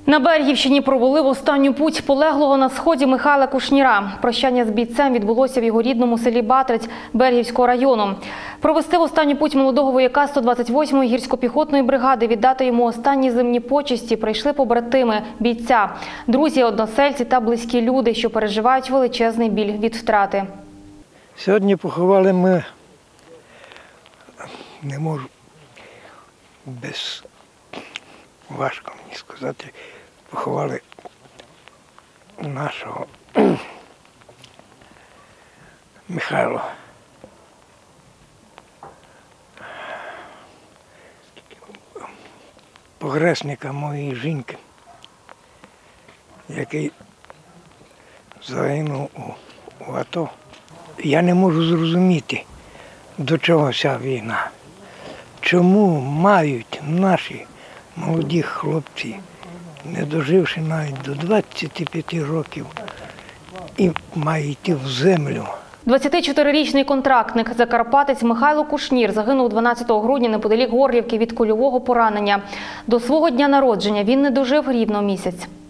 На Бергівщині провели в останню путь полеглого на сході Михайла Кушніра. Прощання з бійцем відбулося в його рідному селі Батрець Бергівського району. Провести в останню путь молодого вояка 128-ї гірсько-піхотної бригади, віддати йому останні земні почесті прийшли побратими бійця, друзі, односельці та близькі люди, що переживають величезний біль від втрати. Сьогодні поховали ми, не можу без, важко мені сказати, поховали нашого Михайла. Погресника моєї жінки, який загинув у АТО. Я не можу зрозуміти, до чого ця війна. Чому мають наші молоді хлопці, не доживши навіть до 25 років, і мають йти в землю. 24-річний контрактник, закарпатець Михайло Кушнір загинув 12 грудня неподалік Горлівки від кульового поранення. До свого дня народження він не дожив рівно місяць.